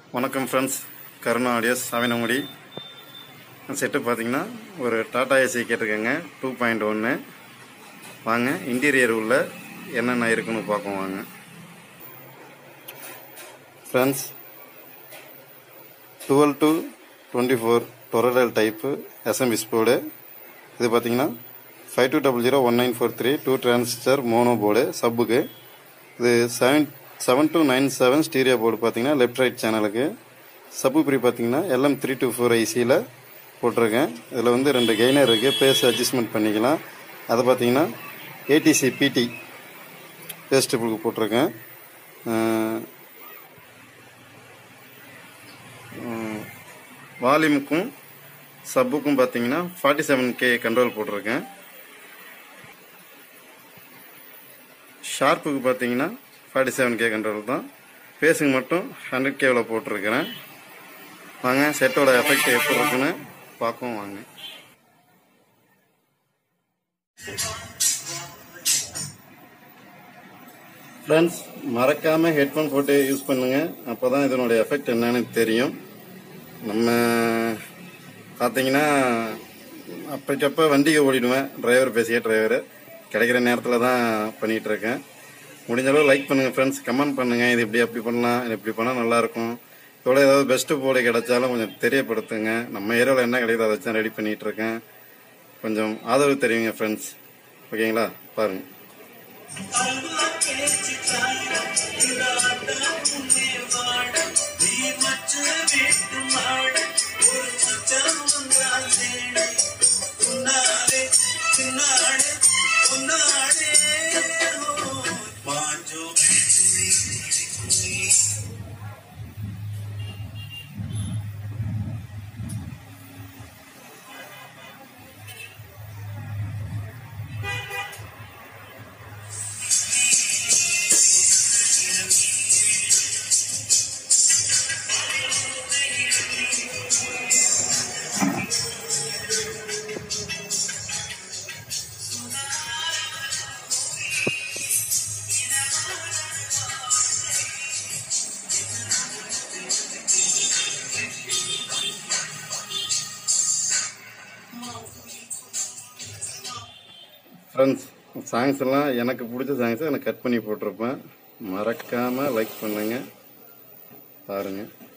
வணக்கம் friends, Karuna audios Savinangudi. Set பார்த்தீங்கன்னா ஒரு டாடா ஏசி கேட்டிருக்கேங்க 2.1. வாங்க இன்டீரியர் உள்ள என்னென்ன இருக்குன்னு பார்ப்போம் வாங்க friends. 12 to 24 toroidal type SMPS board. இது பார்த்தீங்கன்னா 52001943 2 டிரான்சிஸ்டர் மோனோ போர்டு சப்புக்கு. இது 7 to 9 ஸ்டீரியோ போர்டு பார்த்தீங்கன்னா லெஃப்ட் ரைட் சேனலுக்கு. சப்பு ப்ரீ பார்த்தீங்கன்னா LM324 ஐசியில் போட்டிருக்கேன். இதில் வந்து 2 கெய்னர் இருக்குது, பேஸ் அட்ஜஸ்ட்மெண்ட் பண்ணிக்கலாம். அதை பார்த்தீங்கன்னா ATC PT பேஸ் ட்ரிபிளுக்கு போட்டிருக்கேன். வால்யூமுக்கும் சப்புக்கும் பார்த்தீங்கன்னா 47K கண்ட்ரோல் போட்டிருக்கேன். ஷார்ப்புக்கு பார்த்தீங்கன்னா 47K கண்ட்ரோல் தான். பேஸுக்கு மட்டும் 100Kவில் போட்டிருக்கிறேன். வாங்க செட்டோட எஃபெக்ட் எப்படி இருக்குன்னு பார்ப்போம் வாங்க. ஃப்ரெண்ட்ஸ், மறக்காமல் ஹெட்ஃபோன் போட்டு யூஸ் பண்ணுங்க. அப்போ தான் இதனுடைய எஃபெக்ட் என்னன்னு தெரியும். நம்ம பார்த்தீங்கன்னா அப்பக்கப்போ வண்டிக்கு ஓடிடுவேன், டிரைவர் பேசிய டிரைவர் கிடைக்கிற நேரத்தில் தான் பண்ணிகிட்டு இருக்கேன். முடிஞ்சளவு லைக் பண்ணுங்கள் ஃப்ரெண்ட்ஸ், கமெண்ட் பண்ணுங்கள். இது இப்படி அப்படி பண்ணலாம், இது இப்படி பண்ணால் நல்லாயிருக்கும். இதோட ஏதாவது பெஸ்ட்டு போர்டு கிடைச்சாலும் கொஞ்சம் தெரியப்படுத்துங்க. நம்ம ஏரியாவில் என்ன கிடைக்குதோ அதை வச்சு ரெடி பண்ணிகிட்டு இருக்கேன். கொஞ்சம் ஆதரவு தெரிவிங்க ஃப்ரெண்ட்ஸ், ஓகேங்களா? பாருங்கள். ஃப்ரெண்ட்ஸ், சாங்ஸ் எல்லாம் எனக்கு பிடிச்ச சாங்ஸை எனக்கு கட் பண்ணி போட்டிருப்பேன். மறக்காமல் லைக் பண்ணுங்கள், பாருங்கள்.